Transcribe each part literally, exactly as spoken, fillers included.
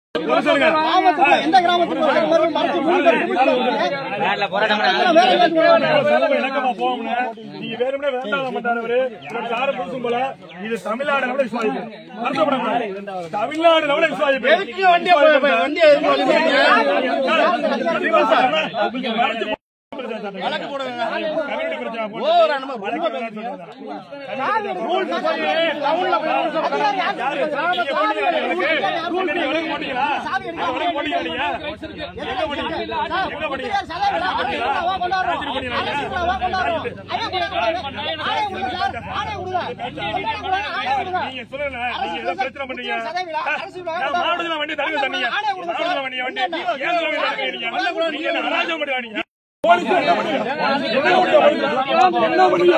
எந்த கிராமத்துக்கு நீங்க வேணும்னே வேண்டாம் மாட்டாரு யாரும் புதுசும் போல இது தமிழ்நாடு நம்மள விசுவாசிப்பு தமிழ்நாடு நம்மள விசுவாசிப்பு வழக்கு போடுங்க நீங்க சொல்லுங்க நீங்க ஏதோ பிரச்சனை பண்றீங்க மாவட்டத்துல வண்டி தடுக்க தண்ணீங்க மாவட்டத்துல வண்டி வண்டி நீங்க அராஜகம் பண்ணுவாங்க என்ன பண்ணுவீங்க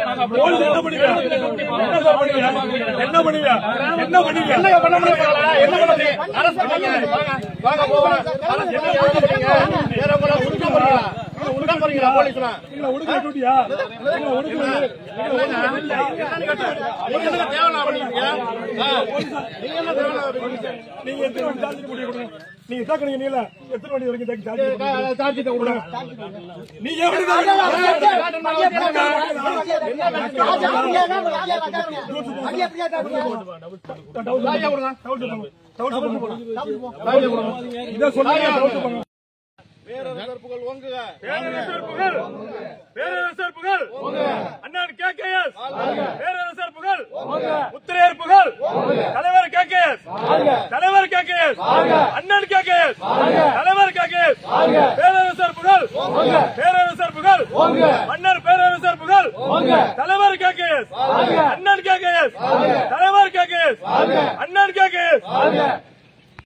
என்ன பண்ணுவீங்க என்ன பண்ணுவீங்க என்ன பண்ண முடியும் என்ன பண்ண முடியும் அரசு வாங்க போவாங்க உடுக்க போறீங்களா போலீஸ்லாம் இல்ல உடுக்க டியூட்டியா இல்ல உடுக்க நீங்க என்ன தேவனா பண்ணீங்க நீங்க என்ன தேவனா பண்ணீங்க நீங்க எத்தனை வண்டி சார்ஜ் பண்ணி கொடுங்க நீங்க தாக்குறீங்க நீங்க எத்தனை வண்டி வரைக்கும் தாக்கி சார்ஜ் சார்ஜ் கொடுங்க நீங்க எப்படி இத சொல்லுங்க பேரரசர்ப்புகள் ஓங்குக பேரரசர்ப்புகள் பேரரசர்ப்புகள் ஓங்குக அண்ணன் கேகேஎஸ் பேரரசர்ப்புகள் ஓங்குக முத்திரையர்ப்புகள் தலைவர் கேகேஎஸ் தலைவர் கேகேஎஸ் அண்ணன் கேகேஎஸ் தலைவர் கேகேஎஸ் பேரரசர்ப்புகள் ஓங்குக பேரரசர்ப்புகள் ஓங்குக மன்னர் பேரரசர்ப்புகள் ஓங்குக தலைவர் கேகேஎஸ் அண்ணன் கேகேஎஸ் தலைவர் கேகேஎஸ் அண்ணன் கேகேஎஸ்